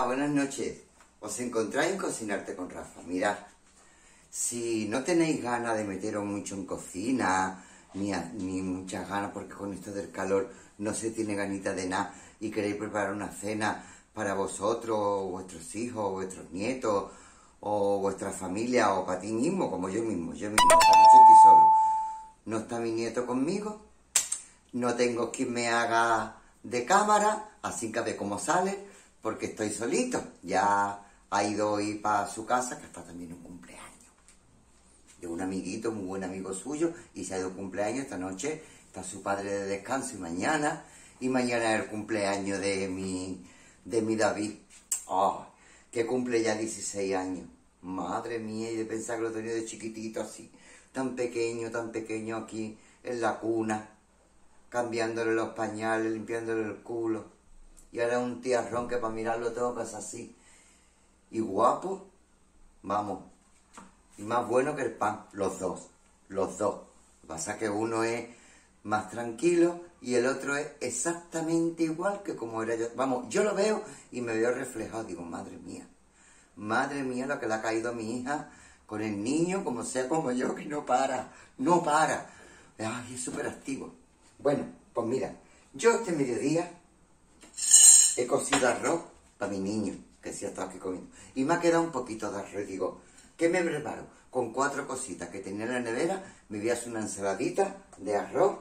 Hola, buenas noches. Os encontráis en Cocinarte con Rafa. Mirad, si no tenéis ganas de meteros mucho en cocina, ni muchas ganas, porque con esto del calor no se tiene ganita de nada, y queréis preparar una cena para vosotros, o vuestros hijos, o vuestros nietos, o vuestra familia, o para ti mismo, como yo mismo. Esta noche estoy solo. No está mi nieto conmigo, no tengo quien me haga de cámara, así que a ver cómo sale, porque estoy solito. Ya ha ido hoy para su casa, que está también un cumpleaños de un amiguito, muy buen amigo suyo, y se ha ido un cumpleaños esta noche. Está su padre de descanso y mañana es el cumpleaños de mi David, que cumple ya 16 años. Madre mía, y de pensar que lo tenía de chiquitito así, tan pequeño aquí en la cuna, cambiándole los pañales, limpiándole el culo. Y ahora un tiarrón que para mirarlo todo pasa así. Y guapo, vamos. Y más bueno que el pan, los dos. Lo que pasa es que uno es más tranquilo y el otro es exactamente igual que como era yo. Vamos, yo lo veo y me veo reflejado. Digo, madre mía lo que le ha caído a mi hija con el niño, como sea como yo, que no para. Ay, es súper activo. Bueno, pues mira, yo este mediodía he cocido arroz para mi niño, que sí ha estado aquí comiendo. Y me ha quedado un poquito de arroz. Y digo, ¿qué me preparo? Con 4 cositas que tenía en la nevera, me voy a hacer una ensaladita de arroz,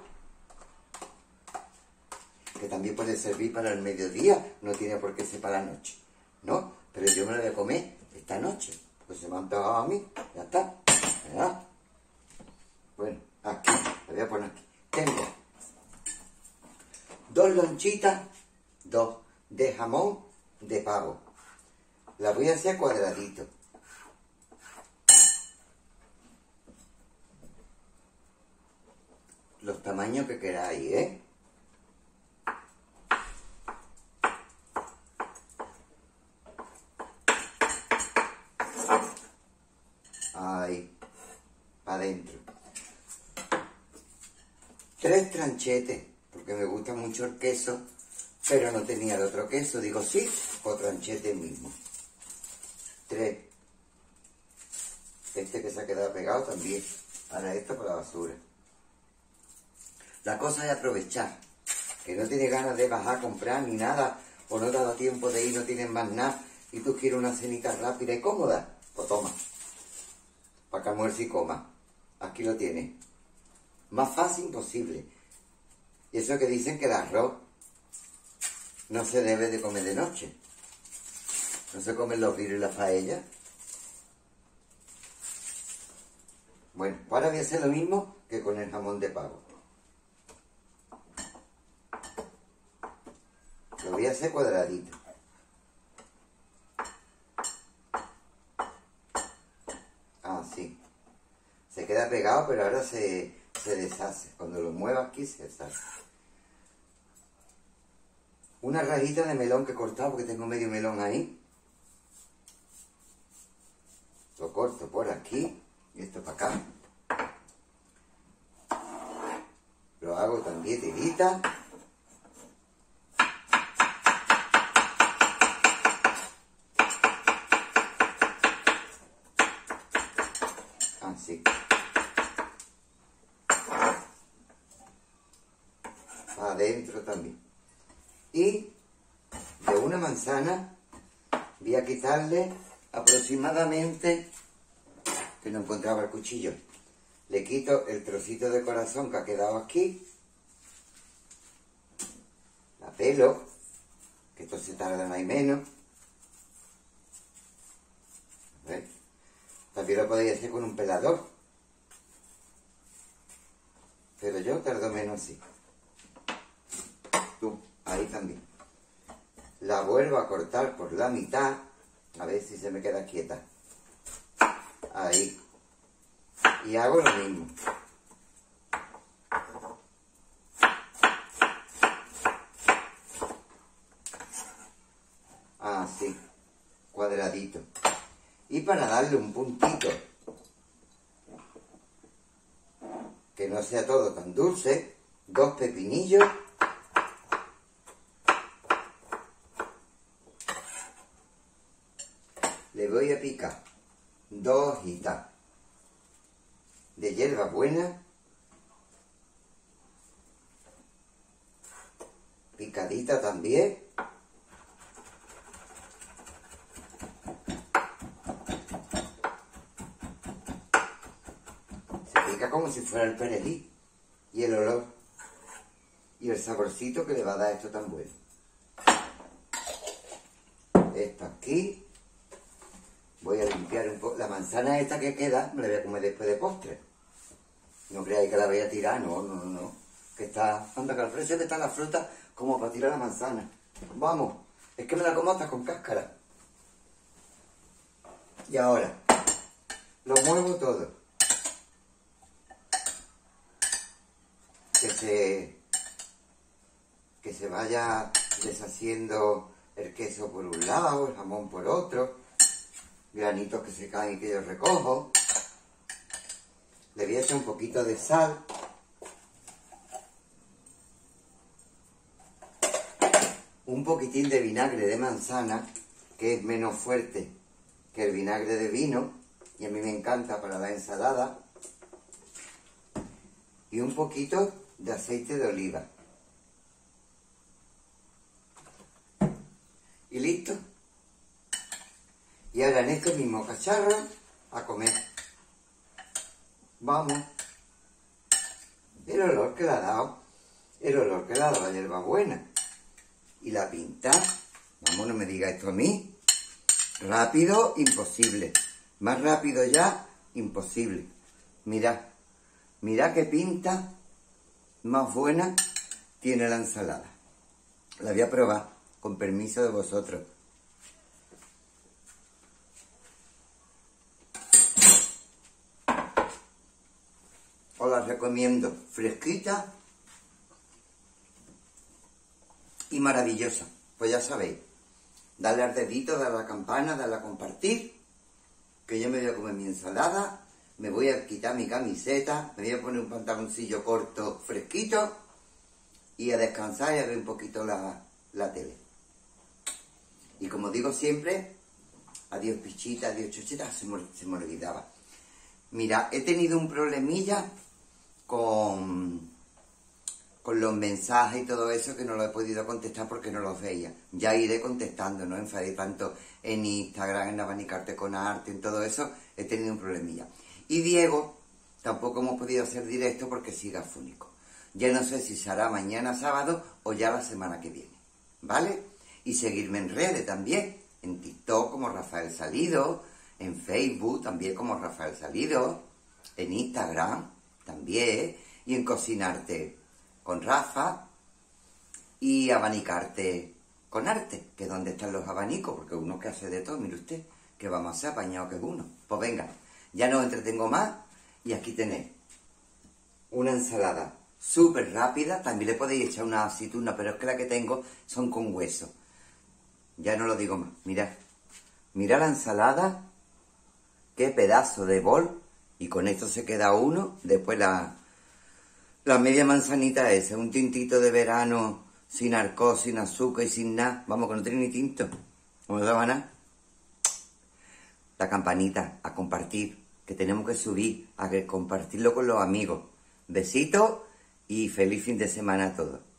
que también puede servir para el mediodía, no tiene por qué ser para la noche, ¿no? Pero yo me la voy a comer esta noche, porque se me ha antojado a mí, ya está, ¿verdad? Bueno, aquí, la voy a poner aquí. Tengo 2 lonchitas, 2 de jamón de pavo. Las voy a hacer cuadraditos. Los tamaños que queráis, ¿eh? Ahí, para adentro. 3 tranchetes, porque me gusta mucho el queso, pero no tenía el otro queso. Digo, sí, o tranchete mismo. 3. Este que se ha quedado pegado también. Para esto, para la basura. La cosa es aprovechar, que no tienes ganas de bajar a comprar ni nada, o no te ha dado tiempo de ir, no tienes más nada, y tú quieres una cenita rápida y cómoda, pues toma, para que almuerce y coma. Aquí lo tienes. Más fácil imposible. Y eso que dicen que el arroz no se debe de comer de noche. No se comen los virus y las paellas. Bueno, ahora voy a hacer lo mismo que con el jamón de pavo. Lo voy a hacer cuadradito. Así. Se queda pegado, pero ahora se deshace. Cuando lo muevo aquí se deshace. Una rajita de melón que he cortado porque tengo medio melón ahí. Lo corto por aquí y esto para acá. Lo hago también tirita. Así. Adentro también. Y de una manzana voy a quitarle aproximadamente, que no encontraba el cuchillo, le quito el trocito de corazón que ha quedado aquí, la pelo, que esto se tarda más y menos. ¿Ves? También lo podéis hacer con un pelador, pero yo tardo menos así. Tú, ahí también. La vuelvo a cortar por la mitad, a ver si se me queda quieta. Ahí. Y hago lo mismo. Así, cuadradito. Y para darle un puntito, que no sea todo tan dulce, 2 pepinillos le voy a picar 2 hojitas de hierbabuena picadita también. Se pica como si fuera el perejil y el olor y el saborcito que le va a dar esto tan bueno. Esto aquí. Voy a limpiar un poco. La manzana esta que queda me la voy a comer después de postre. No creáis que la voy a tirar, no. Que está, anda, que al precio que está la fruta como para tirar la manzana. Vamos, es que me la como hasta con cáscara. Y ahora, lo muevo todo. Que se vaya deshaciendo el queso por un lado, el jamón por otro. Granitos que se caen y que yo recojo. Le voy a echar un poquito de sal. Un poquitín de vinagre de manzana, que es menos fuerte que el vinagre de vino, y a mí me encanta para la ensalada. Y un poquito de aceite de oliva. Y listo. Y ahora en este mismo cacharro a comer. Vamos. El olor que le ha dado. El olor que le ha dado la hierbabuena. Y la pinta. Vamos, no me diga esto a mí. Rápido, imposible. Más rápido ya, imposible. Mirad. Mirad qué pinta más buena tiene la ensalada. La voy a probar, con permiso de vosotros. Os la recomiendo, fresquita y maravillosa. Pues ya sabéis, darle al dedito, darle a la campana, darle a compartir, que yo me voy a comer mi ensalada, me voy a quitar mi camiseta, me voy a poner un pantaloncillo corto, fresquito, y a descansar y a ver un poquito la tele. Y como digo siempre, adiós pichita, adiós chochita, se me olvidaba. Mira, he tenido un problemilla con los mensajes y todo eso, que no lo he podido contestar porque no los veía. Ya iré contestando, no enfadé tanto en Instagram, en Abanicarte con Arte, en todo eso, he tenido un problemilla. Y Diego, tampoco hemos podido hacer directo porque sigue afónico. Ya no sé si será mañana sábado o ya la semana que viene, ¿vale? Y seguirme en redes también, en TikTok como Rafael Salido, en Facebook también como Rafael Salido, en Instagram también, y en Cocinarte con Rafa, y Abanicarte con Arte, que es donde están los abanicos, porque uno que hace de todo, mire usted, que vamos a ser apañado que es uno. Pues venga, ya no os entretengo más, y aquí tenéis una ensalada súper rápida. También le podéis echar una aceituna, pero es que la que tengo son con hueso. Ya no lo digo más, mirad. Mirad la ensalada, qué pedazo de bol, y con esto se queda uno. Después la media manzanita esa, un tintito de verano, sin alcohol, sin azúcar y sin nada. Vamos, que no tiene ni tinto, no me daba nada. La campanita, a compartir, que tenemos que subir, a compartirlo con los amigos. Besitos y feliz fin de semana a todos.